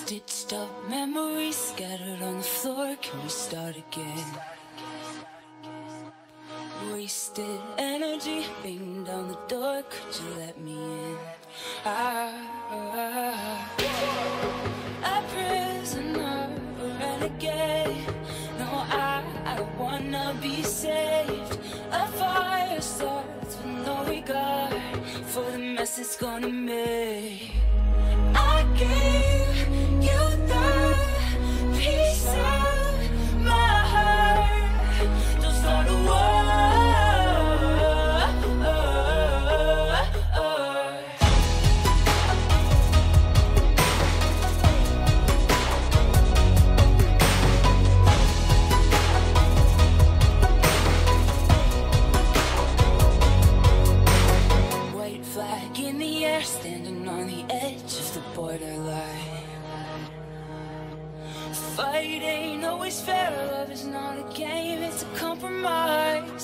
Stitched up memories scattered on the floor. Can we start again? Wasted energy beating down the door. Could you let me in? A prisoner, a renegade. No, I don't wanna be saved. A fire starts with no regard for the mess it's gonna make. I gave you the piece of my heart. Don't start a war. White flag in the air, standing on the edge of the borderline. Fight ain't always fair, love is not a game, it's a compromise.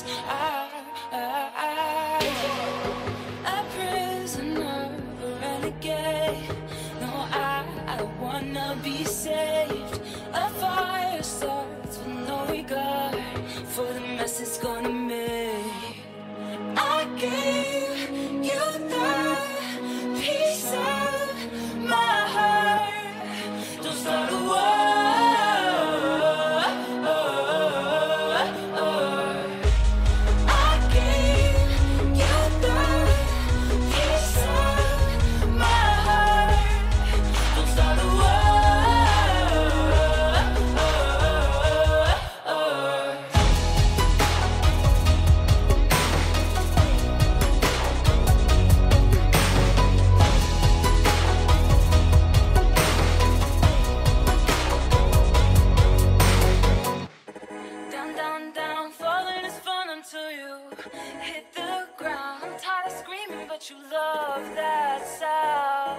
A prisoner, a renegade. No, I don't wanna be saved. A fire starts with no regard for the mess it's gonna make. I gave you the piece of my heart. Don't start a war. I gave you the piece of my heart. Don't start a war. Down, down, down, falling is fun until you hit the ground. I'm tired of screaming, but you love that sound.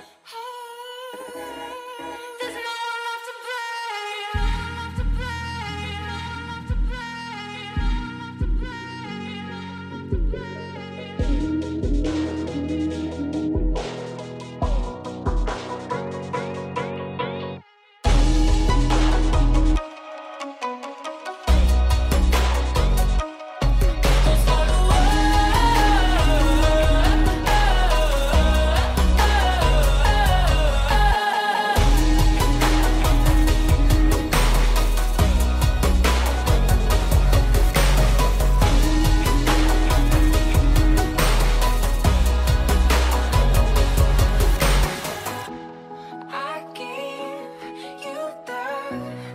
There's no one left to blame. Left to blame. Left to blame. Left to I gave you the